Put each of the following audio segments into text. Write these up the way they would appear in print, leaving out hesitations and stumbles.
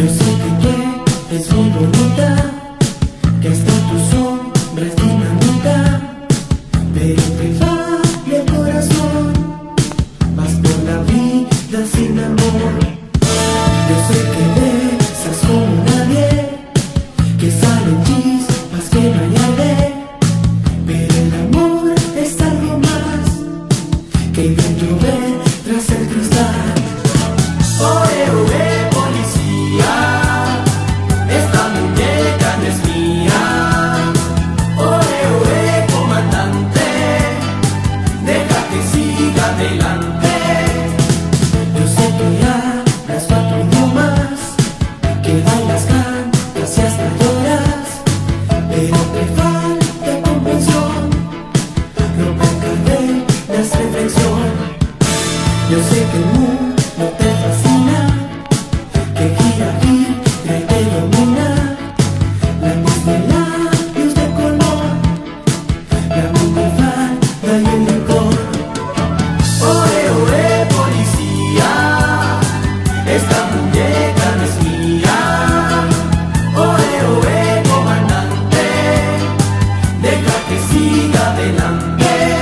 Yo sé que tú eres muy bonita, que hasta tu sombra es dinamita, pero te falla el corazón, vas por la vida sin amor. Yo sé que besas como nadie, que salen chispas que no hay aire, pero el amor es algo más que dentro ve tras el cristal. Oe, oe, policía, esta muñeca no es mía. Oe, oe, comandante, deja que siga adelante. Yo sé que hablas 4 idiomas, que bailas, cantas y hasta lloras, pero te falta comprensión, romper cadenas, reflexión. Yo sé que el mundo te fascina, que gira, gira y te domina, la luz de labios de color, la misma falda y el licor. Oe, oe, policía, esta muñeca no es mía. Oe, oe, comandante, deja que siga adelante.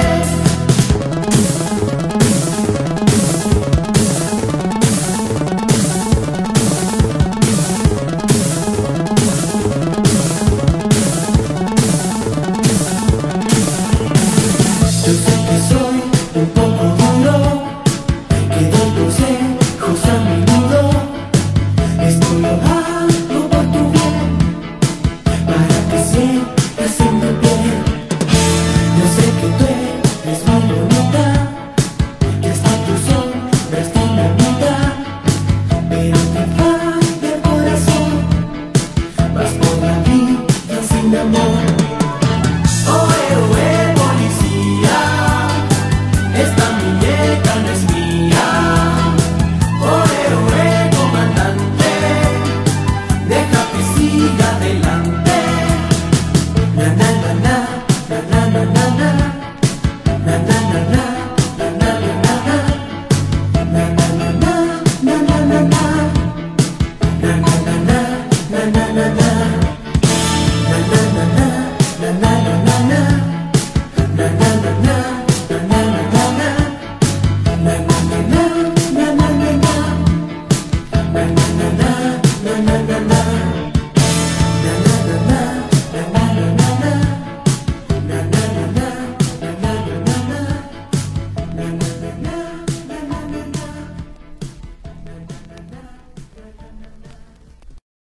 Yo sé que soy un poco duro, que doy consejos a menudo. Esto lo hago por tu bien, para que sigas siendo bien. Yo sé que tú eres muy bonita, que hasta tu sombra es dinamita, pero te falla el corazón, vas por la vida sin amor. Oe, oe, policía, esta muñeca no es mía. Oe, oe, comandante, deja que siga adelante. Na na na na, na na na na na, na na.